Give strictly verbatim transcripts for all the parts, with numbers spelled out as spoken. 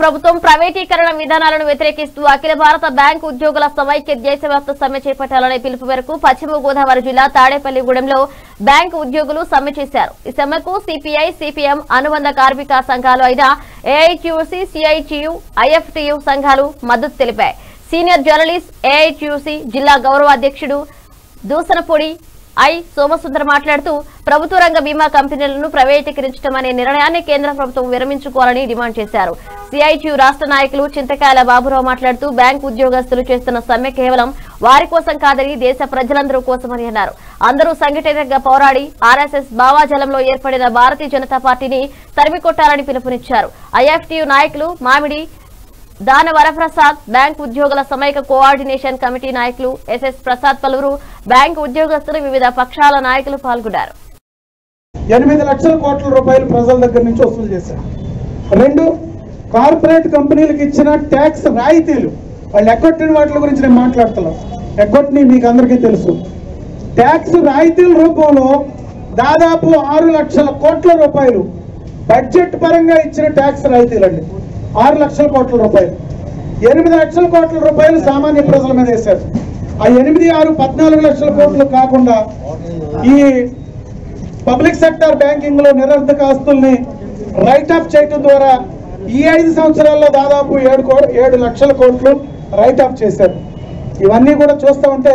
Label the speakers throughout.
Speaker 1: ప్రభుత్వం ప్రైవేటీకరణ విధానాలను వ్యతిరేకిస్తూ అఖిల భారత బ్యాంకు ఉద్యోగుల సమైక్య దేశవ్యాప్త సమ్మె చేపట్టాలనే పిలుపు మేరకు పశ్చిమ గోదావరి జిల్లా తాడేపల్లిగూడెంలో బ్యాంకు ఉద్యోగులు సమ్మె చేశారు। ఈ సమ్మెకు సిపిఐ, సిపిఎం అనుబంధ కార్మిక సంఘాలు అయిన ఏఐటియుసి, సిఐటియు, ఐఎఫ్టియు సంఘాలు మద్దతు తెలిపాయి। సీనియర్ జర్నలిస్ట్ ఏఐటియుసి జిల్లా గౌరవ అధ్యక్షుడు దూసనపొడి ఐ సోమసుందర్ మాట్లాడుతూ ప్రభుత్వ రంగ బీమా కంపెనీలను ప్రైవేటీకరించడం అనే నిర్ణయాన్ని కేంద్ర ప్రభుత్వం విరమించుకోవాలని డిమాండ్ చేశారు। సిఐటియు రాష్ట్ర నాయకులు చింతకాయల బాబురావు మాట్లాడుతూ బ్యాంకు ఉద్యోగస్తులు చేస్తున్న సమ్మె కేవలం వారి కోసం కాదని దేశ ప్రజలందరూ కోసమని అన్నారు। అందరూ సంఘటితంగా పోరాడి ఆర్ఎస్ఎస్ భావాజలంలో ఏర్పడిన భారతీయ జనతా పార్టీని తరిమికొట్టాలని పిలుపునిచ్చారు। ఐఎఫ్టియు నాయకులు మామిడి దాన వరప్రసాద్, బ్యాంకు ఉద్యోగుల సమైక్య కోఆర్డినేషన్ కమిటీ నాయకులు ఎస్ఎస్ ప్రసాద్, పలువురు బ్యాంకు ఉద్యోగస్తులు, వివిధ పక్షాల నాయకులు పాల్గొన్నారు।
Speaker 2: ఎనిమిది లక్షల కోట్ల రూపాయలు ప్రజల దగ్గర నుంచి వసూలు చేశారు। రెండు, కార్పొరేట్ కంపెనీలకు ఇచ్చిన ట్యాక్స్ రాయితీలు, వాళ్ళు ఎగ్గొట్టిన వాటి గురించి నేను మాట్లాడుతున్నాను। ఎగ్గొట్టిని మీకు అందరికీ తెలుసు। ట్యాక్స్ రాయితీల రూపంలో దాదాపు ఆరు లక్షల కోట్ల రూపాయలు బడ్జెట్ పరంగా ఇచ్చిన ట్యాక్స్ రాయితీలండి, ఆరు లక్షల కోట్ల రూపాయలు। ఎనిమిది లక్షల కోట్ల రూపాయలు సామాన్య ప్రజల మీద వేశారు। ఆ ఎనిమిది ఆరు పద్నాలుగు లక్షల కోట్లు కాకుండా ఈ పబ్లిక్ సెక్టర్ బ్యాంకింగ్ లో నిరర్ధక ఆస్తుల్ని రైట్ ఆఫ్ చేయడం ద్వారా ఈ ఐదు సంవత్సరాల్లో దాదాపు ఏడు కోట్లు ఏడు లక్షల కోట్లు రైట్ ఆఫ్ చేశారు। ఇవన్నీ కూడా చూస్తూ ఉంటే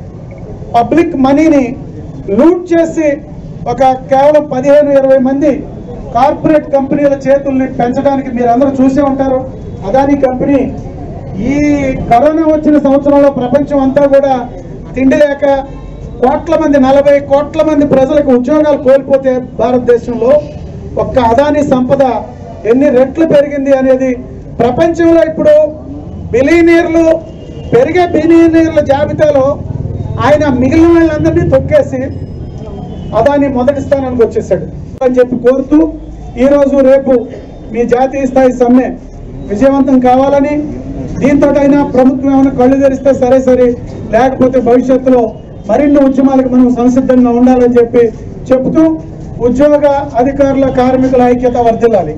Speaker 2: పబ్లిక్ మనీని లూట్ చేసి ఒక కేవలం పదిహేను ఇరవై మంది కార్పొరేట్ కంపెనీల చేతుల్ని పెంచడానికి మీరు అందరూ చూసే ఉంటారు। అదానీ కంపెనీ ఈ కరోనా వచ్చిన సంవత్సరంలో ప్రపంచం అంతా కూడా తిండి లేక కోట్ల మంది నలభై కోట్ల మంది ప్రజలకు ఉద్యోగాలు కోల్పోతే భారతదేశంలో ఒక్క అదానీ సంపద ఎన్ని రెట్లు పెరిగింది అనేది ప్రపంచంలో ఇప్పుడు బిలియనీర్లు పెరిగే బిలియనీర్ల జాబితాలో ఆయన మిగిలిన వాళ్ళందరినీ తొక్కేసి అదానీ మొదటి స్థానానికి వచ్చేసాడు అని చెప్పి కోరుతూ ఈరోజు రేపు మీ జాతీయ స్థాయి సమ్మె విజయవంతం కావాలని, దీంతో అయినా ప్రభుత్వం ఏమైనా కళ్ళు తెరిస్తే సరే సరే, లేకపోతే భవిష్యత్తులో మరిన్ని ఉద్యమాలకు మనం సంసిద్ధంగా ఉండాలని చెప్పి చెబుతూ ఉద్యోగ అధికారుల కార్మికుల ఐక్యత వర్ధిల్లాలి।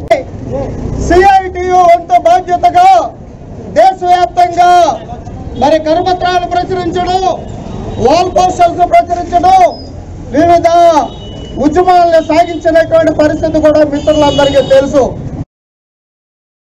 Speaker 3: సిఐటియు వంత బాధ్యతగా దేశవ్యాప్తంగా మరి కరపత్రాలు ప్రచురించడం, వాల్ పోస్టర్స్ ప్రచురించడం, వివిధ ఉద్యమాలను సాగించినటువంటి పరిస్థితి కూడా మిత్రులందరికీ తెలుసు।